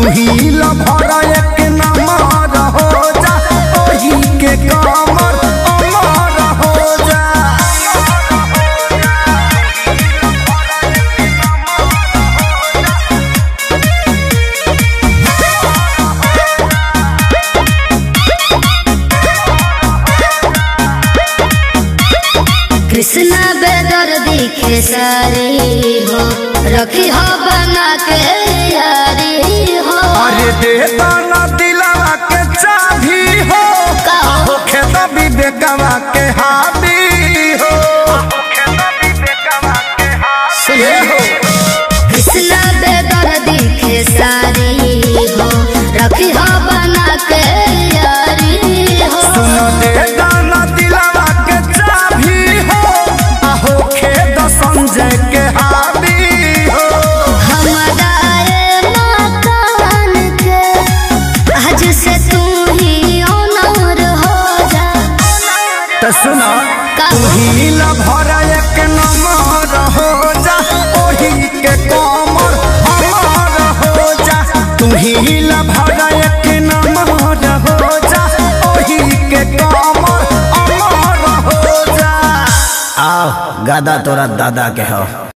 ही lover एक number हो जा, ओही के कमर अमर हो जा। कृष्णा बेदर दिखे सारी हो, रखी हो बना के यारी हो। अरे दे दाना दिलावा के चाभी हो, होखे द विवेकवा के हावी हो। सुने हो कृष्णा बेदर दिखे सारी हो, रखी हो बना के यारी हो। सुनो दे दाना दिलावा के चाभी हो, होखे द संजय के हावी हो। हमारा मकान के आज से तू ही ऑनर हो जा। तो सुनो तू ही लभर एक नंबर हो जा, ओही के कमर अमर हो जा। तू ही लभर एक नंबर हो जा, ओही के कमर अमर हो जा। आओ गादा तोरा दादा के हो।